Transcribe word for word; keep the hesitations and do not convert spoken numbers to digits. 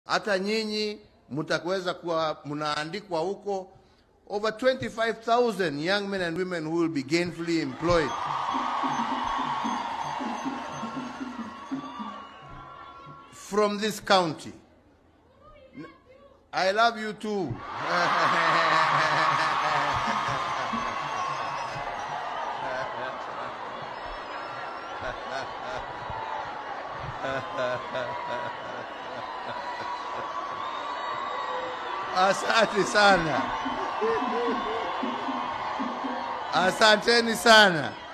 hata nyinyi mtakweza kuwa mnaandikwa huko. Over twenty-five thousand young men and women who will be gainfully employed. From this county. I love you too. Asante sana. Asanteni sana.